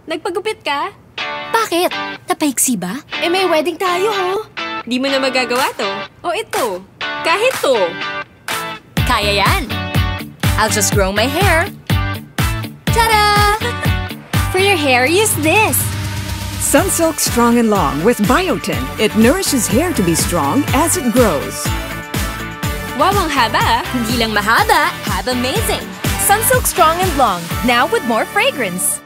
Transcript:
Nagpagupit ka? Bakit? Napaiksi ba? May wedding tayo, oh. Di mo na magagawa to. O ito. Kahit to. Kaya yan. I'll just grow my hair. Ta-da! For your hair, use this. Sunsilk Strong and Long with Biotin. It nourishes hair to be strong as it grows. Wow, ang haba. Hindi lang mahaba, have amazing. Sunsilk Strong and Long, now with more fragrance.